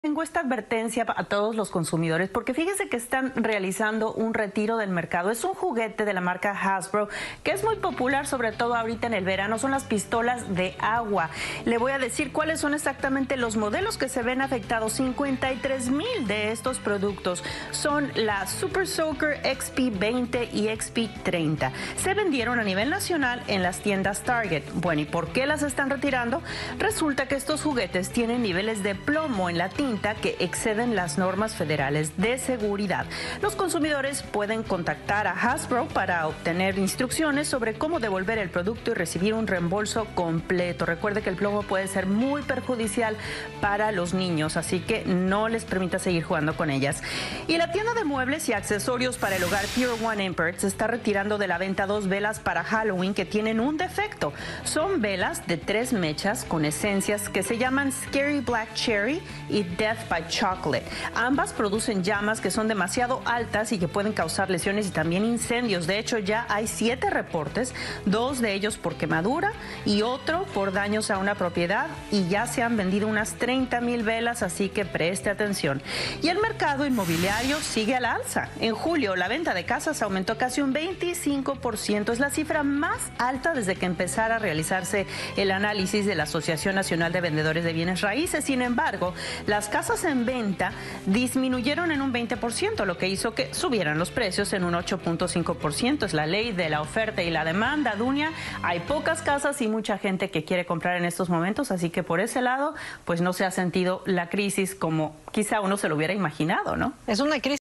Tengo esta advertencia a todos los consumidores porque fíjense que están realizando un retiro del mercado. Es un juguete de la marca Hasbro que es muy popular, sobre todo ahorita en el verano. Son las pistolas de agua. Le voy a decir cuáles son exactamente los modelos que se ven afectados. 53,000 de estos productos son la Super Soaker XP20 y XP30. Se vendieron a nivel nacional en las tiendas Target. Bueno, ¿y por qué las están retirando? Resulta que estos juguetes tienen niveles de plomo en la tinta que exceden las normas federales de seguridad. Los consumidores pueden contactar a Hasbro para obtener instrucciones sobre cómo devolver el producto y recibir un reembolso completo. Recuerde que el plomo puede ser muy perjudicial para los niños, así que no les permita seguir jugando con ellas. Y la tienda de muebles y accesorios para el hogar Pier 1 Imports está retirando de la venta 2 velas para Halloween que tienen un defecto. Son velas de 3 mechas con esencias que se llaman Scary Black Cherry y Death by Chocolate. Ambas producen llamas que son demasiado altas y que pueden causar lesiones y también incendios. De hecho, ya hay 7 reportes, 2 de ellos por quemadura y otro por daños a una propiedad, y ya se han vendido unas 30,000 velas, así que preste atención. Y el mercado inmobiliario sigue al alza. En julio, la venta de casas aumentó casi un 25%. Es la cifra más alta desde que empezara a realizarse el análisis de la Asociación Nacional de Vendedores de Bienes Raíces. Sin embargo, las casas en venta disminuyeron en un 20%, lo que hizo que subieran los precios en un 8.5%. Es la ley de la oferta y la demanda, Dunia. Hay pocas casas y mucha gente que quiere comprar en estos momentos, así que por ese lado, pues no se ha sentido la crisis como quizá uno se lo hubiera imaginado, ¿no? Es una crisis